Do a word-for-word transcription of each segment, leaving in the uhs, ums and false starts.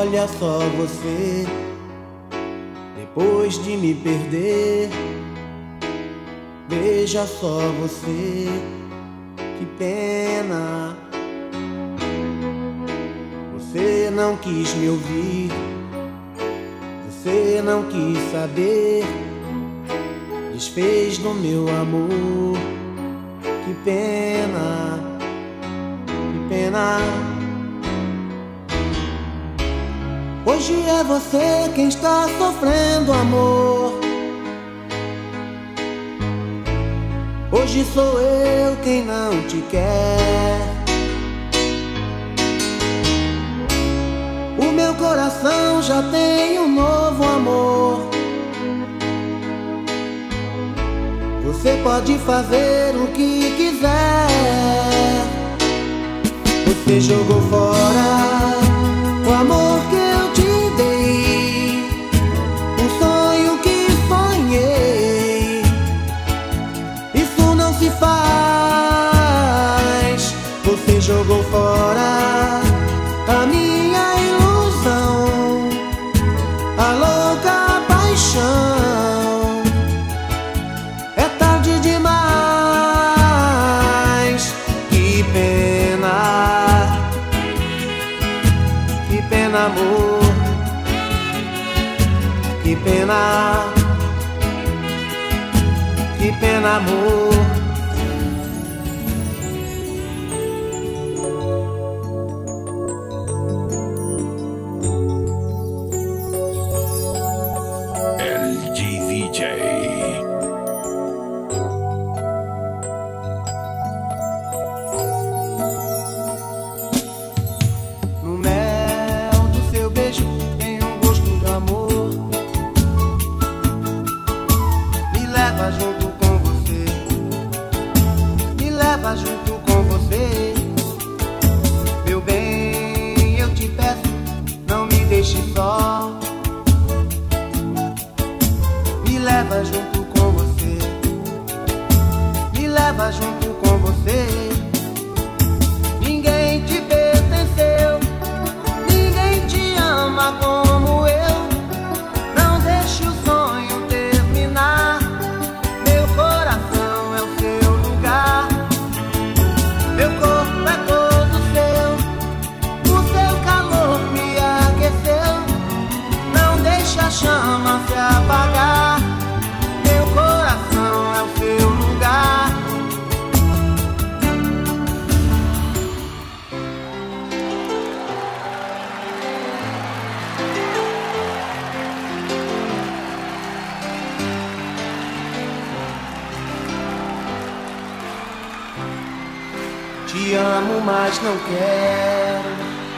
olha só você, depois de me perder. Veja só você, que pena. Você não quis me ouvir, você não quis saber, desfez do meu amor. Que pena, que pena. Hoje é você quem está sofrendo, amor. Hoje sou eu quem não te quer. O meu coração já tem um novo amor. Você pode fazer o que quiser. Você jogou fora o amor que eu te dei, um sonho que sonhei. Isso não se faz. Você jogou fora a minha ilusão, a louca paixão. É tarde demais. Que pena, que pena, amor. Que pena, que pena, amor. L G D J. No mel do seu beijo tem um gosto de amor. Me leva junto com você, me leva junto com você. Meu bem, eu te peço, não me deixe só. Me leva junto com você, me leva junto com você. Ninguém te pertenceu, ninguém te ama como eu. Não deixe o sonho terminar. Meu coração é o seu lugar, meu corpo é todo seu. O seu calor me aqueceu. Não deixe a chama se apagar. Meu coração é o seu lugar. Te amo, mas não quero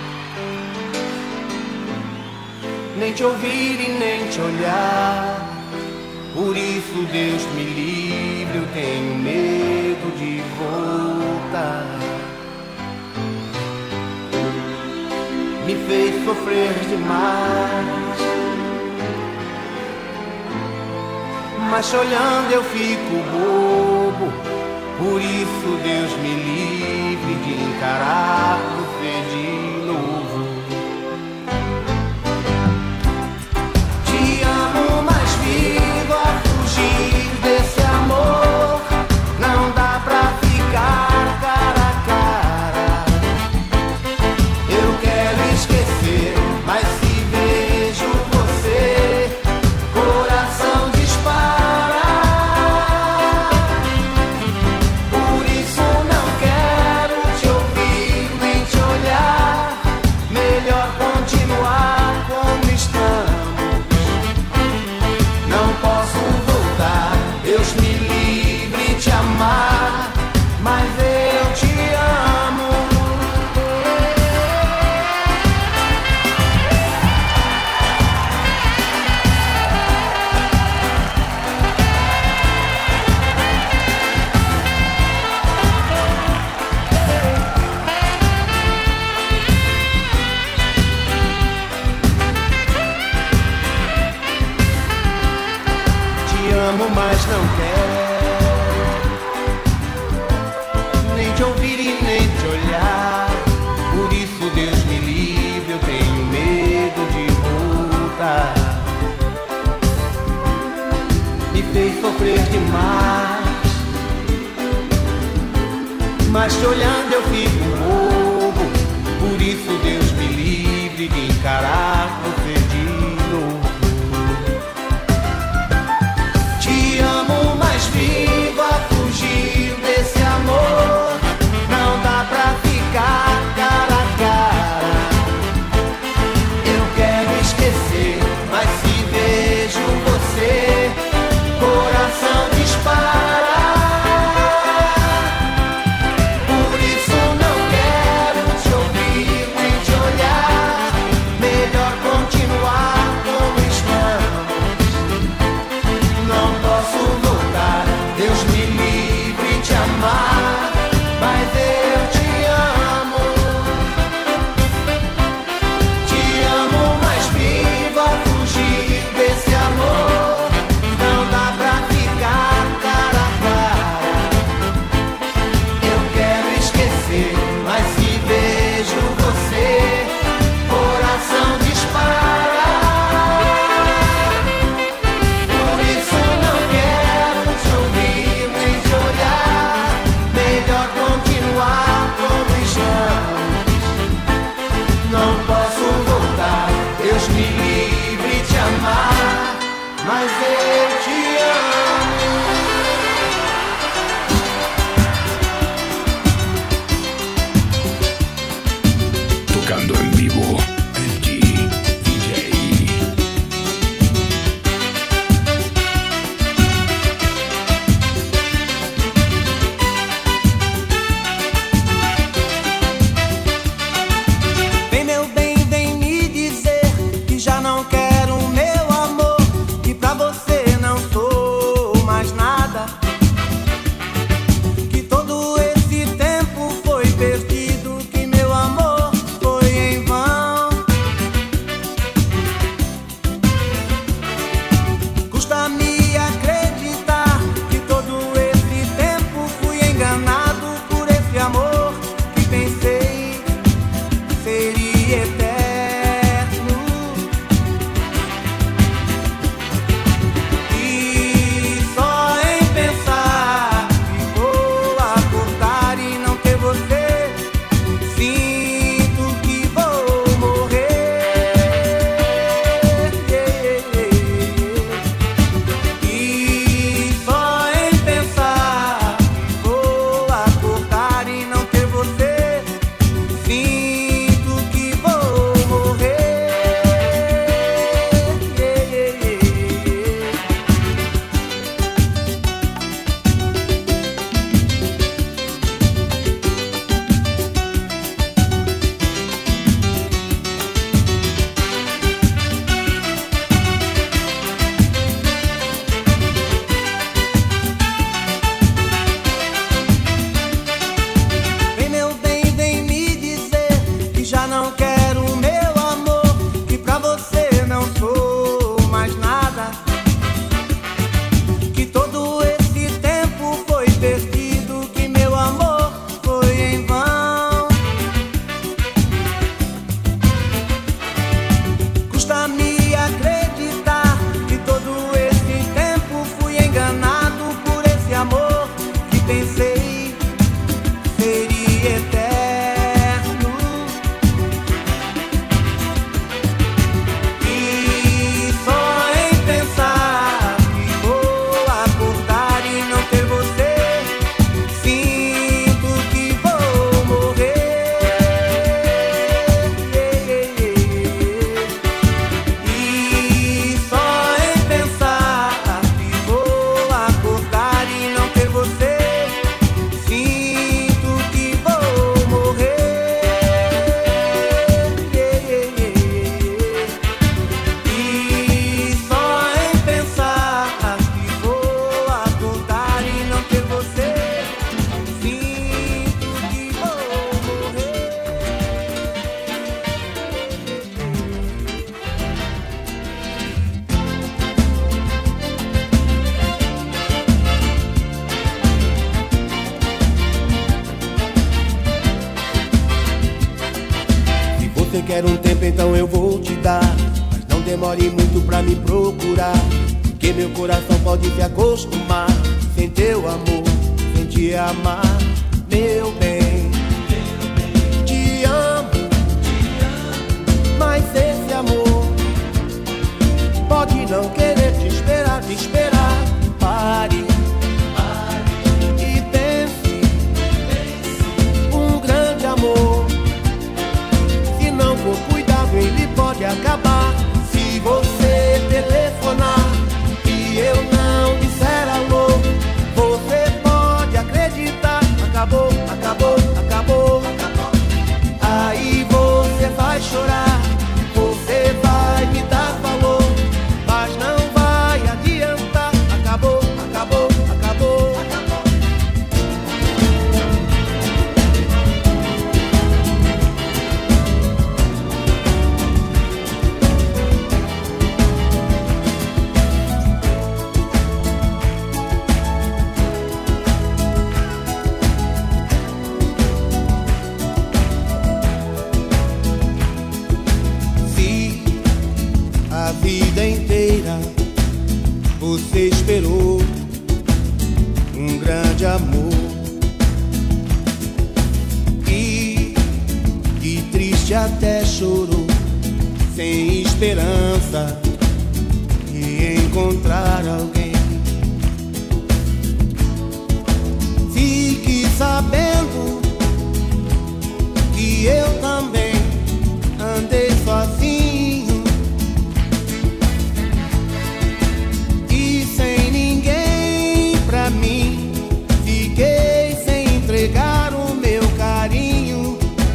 nem te ouvir e nem te olhar. Por isso, Deus me livre, eu tenho medo de voltar. Me fez sofrer demais, mas olhando eu fico bobo. Por isso, Deus me livre de encarar você de novo. Te amo, mas vivo a fugir desse amor. Não dá pra ficar cara a cara. Eu quero esquecer, mas se vejo você, coração dispara. Por isso não quero te ouvir nem te olhar. Melhor continuar como estamos. Não posso voltar, Deus me livre de amar, mas eu te amo. Te amo, mas não quero nem te ouvir e nem te olhar. Por isso, Deus me livre, eu tenho medo sofrer demais. Mas te olhando eu fico bobo, por isso Deus me livre de encarar você de novo. Te amo, mas vivo a fugir desse amor. Não dá pra ficar cara a cara. Eu quero esquecer, mas se vejo você, coração dispara. Por isso não quero te ouvir nem te olhar. Melhor continuar como estamos. Não posso voltar, Deus me livre de amar, mas eu te amo. Te amo, mas vivo a fugir desse amor. Não dá pra ficar cara a cara. Eu quero esquecer, mas se vejo você, coração dispara. Por isso não quero te ouvir nem te olhar. Melhor continuar como estamos. Não posso voltar, Deus me livre de amar, mas eu te amo. Tocando en vivo, L G D J. Vem meu bem, vem me dizer que já não quero o meu amor, que pra você não sou mais nada, que todo esse tempo foi perdido, que meu amor foi em vão. Custa-me acreditar que todo esse tempo fui enganado por esse amor que pensei seria eterno. E só em pensar que vou acordar e não ter você, sinto que vou morrer. E só em pensar que vou acordar e não ter você, sinto que vou morrer. Vem meu bem, vem me dizer que já não quero o meu amor, que pra você não sou mais nada, que todo esse tempo foi perdido, que meu amor foi em vão. Custa-me acreditar que todo esse tempo fui enganado por esse amor que pensei seria eterno. E só em pensar que vou acordar e não ter você, sinto que vou morrer. E só em pensar que vou acordar e não ter você, sinto que vou morrer. E só em pensar que vou acordar e não ter você, sinto que vou morrer. Se você quer um tempo, então eu vou te dar, mas não demore muito pra me procurar. que meu coração pode se acostumar. Sem teu amor, sem te amar, meu bem. Te amo, mas esse amor pode não querer te esperar, te esperar. Pare, pare e pense, pense. Um grande amor, se não for cuidado, ele pode acabar. Se você telefonar e eu não disser alô, você pode acreditar. Acabou, acabou, acabou, acabou. Aí você vai chorar, você vai me dar valor, mas não vai adiantar. Acabou, acabou, acabou, acabou. Se a vida inteira você esperou um grande amor e, e triste até chorou, sem esperança de encontrar alguém, fique sabendo que eu também andei sozinho e sem ninguém pra mim. Fiquei sem entregar o meu carinho.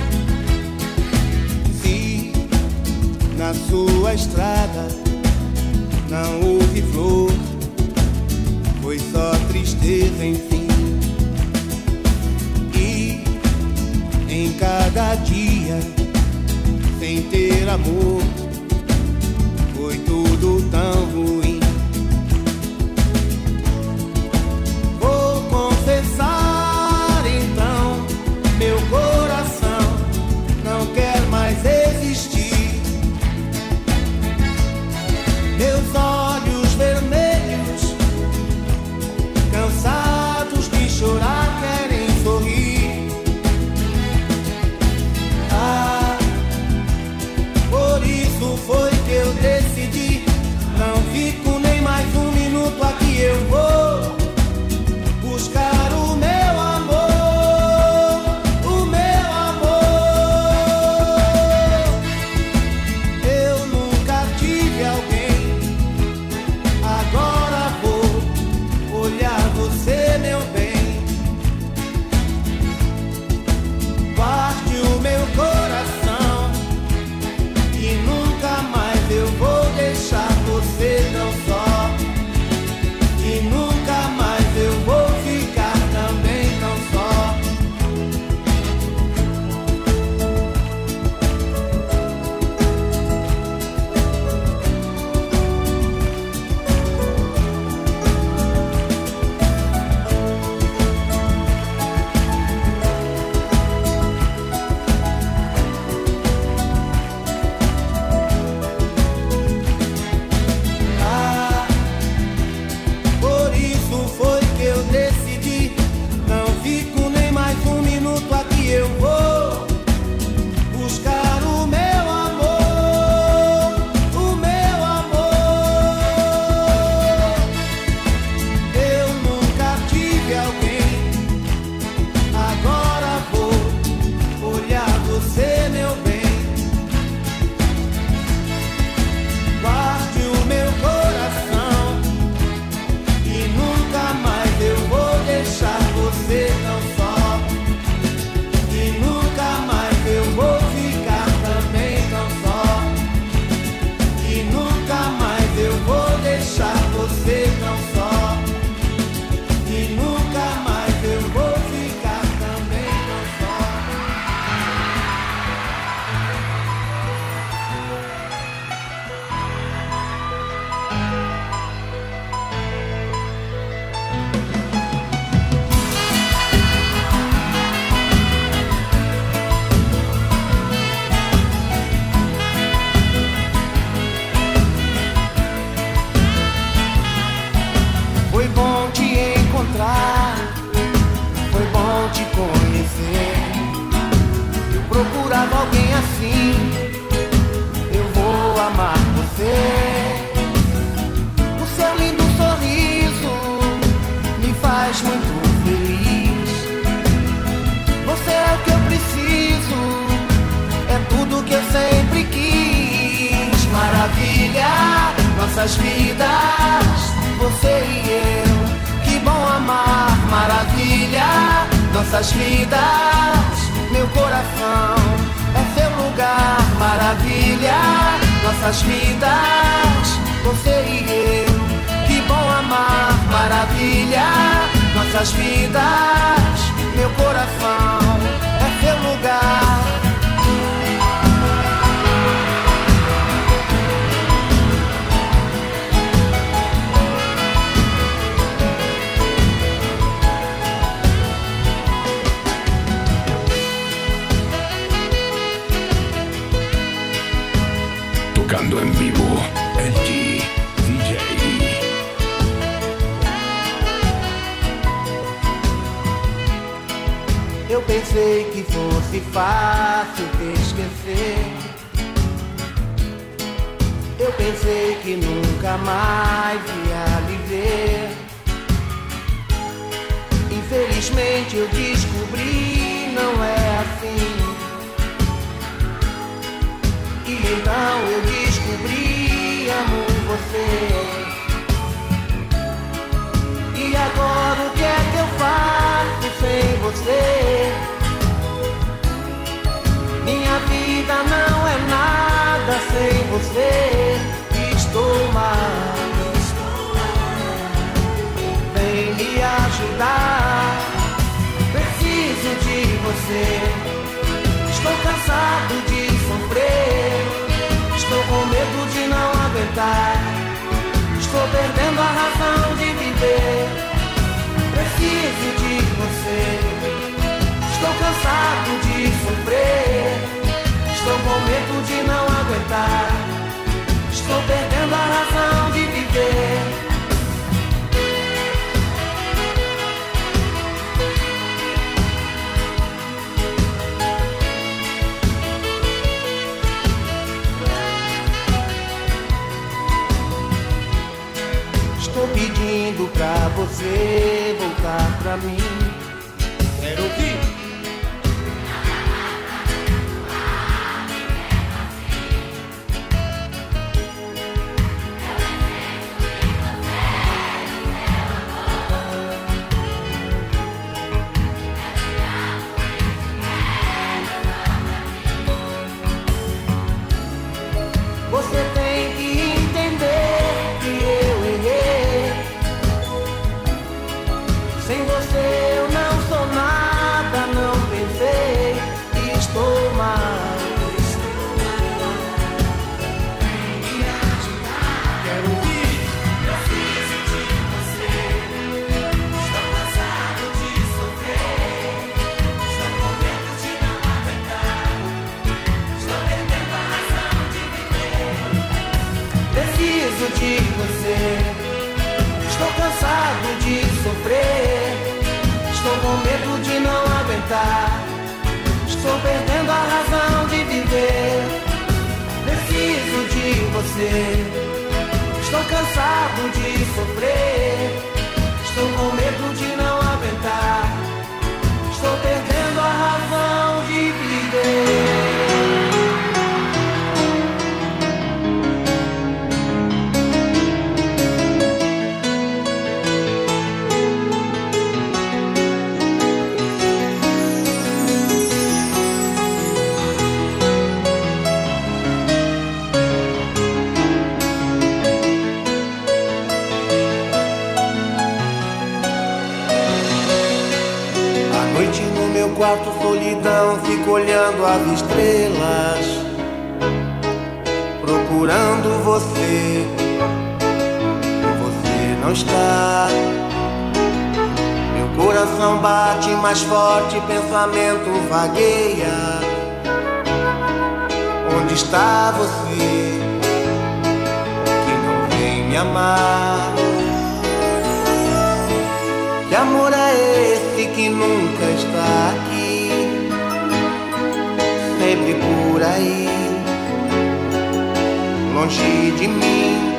Se na sua estrada não houve flor, foi só tristeza, enfim. E em cada dia sem ter amor, foi tudo tão ruim. Vou confessar então, meu coração não quer mais existir. Meus olhos vermelhos, cansados de chorar, querem sorrir. Ah, por isso foi que eu decidi, não fico nem mais um minuto aqui, eu vou buscar o meu amor, o meu amor. Eu nunca tive alguém, agora vou olhar você, meu bem. Guarde o meu coração e nunca mais eu vou deixar você não. nossas vidas, você e eu. Que bom amar, maravilha, nossas vidas, meu coração é seu lugar, maravilha, nossas vidas, você e eu. Que bom amar, maravilha, nossas vidas, meu coração é seu lugar. Tocando em vivo, L G D J. Eu pensei que fosse fácil te esquecer. Eu pensei que nunca mais ia lhe ver. Infelizmente eu descobri, não é assim. E então eu descobri, amo você. E agora o que é que eu faço sem você? Minha vida não é nada sem você. Estou mal, vem me ajudar. Preciso de você. Estou cansado de sofrer. Estou com medo de não aguentar. Estou perdendo a razão de viver. Preciso de você. Estou cansado de sofrer. Estou com medo de não aguentar. Estou perdendo a razão de viver. Estou pedindo pra você voltar pra mim. Quero ouvir. Você tem que entender que eu errei. Sem você eu não sou nada, não pensei. Estou mal. Quero ouvir. Preciso de você. Estou cansado de sofrer. Estou com medo de não aguentar. Estou perdendo a razão de viver. Preciso de você. Estou cansado de sofrer. Estou com medo de não aguentar. Estou perdendo a razão de viver. Preciso de você. Estou cansado de sofrer. Estou com medo de não aguentar. Estou perdendo a razão de viver. Quarto solidão, fico olhando as estrelas, procurando você. E você não está. Meu coração bate mais forte, pensamento vagueia. Onde está você que não vem me amar? Que amor é esse que nunca está aqui, sempre por aí, longe de mim?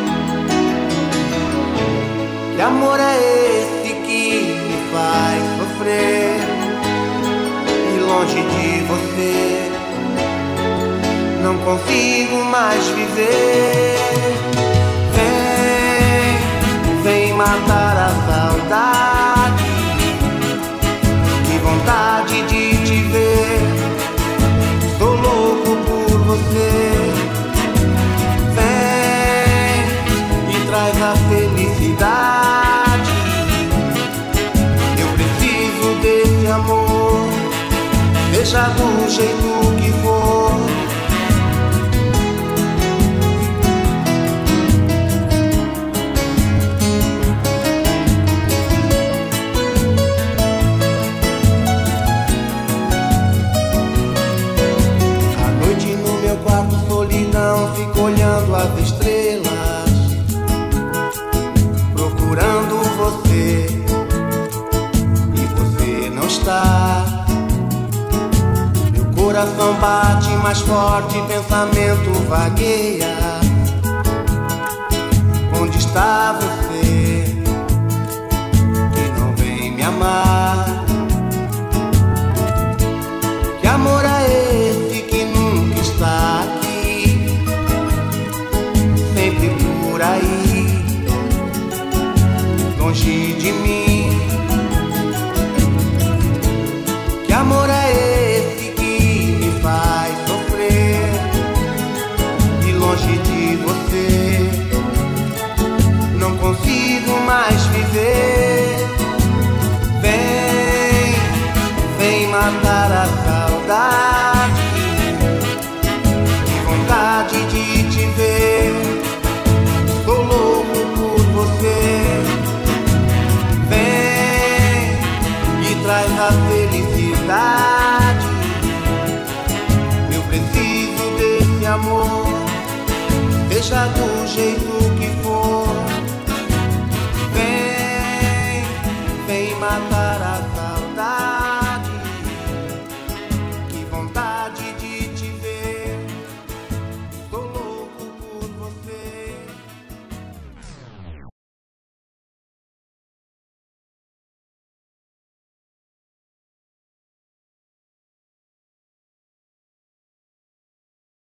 Que amor é esse que me faz sofrer, e longe de você não consigo mais viver? vem matar a saudade. Que vontade de te ver, estou louco por você. Vem e traz a felicidade. Eu preciso desse amor, seja do jeito que for. Fico olhando as estrelas, procurando você, e você não está. Meu coração bate mais forte, pensamento vagueia. Onde está você, que não vem me amar? Que amor é esse que nunca está aqui? Sempre por aí, longe de mim. Que amor é esse que me faz sofrer? E longe de você, não consigo mais viver. Vem, vem matar a saudade. Que vontade de te ver, tô louco por você. Vem e traz a felicidade. Eu preciso desse amor, seja do jeito que for.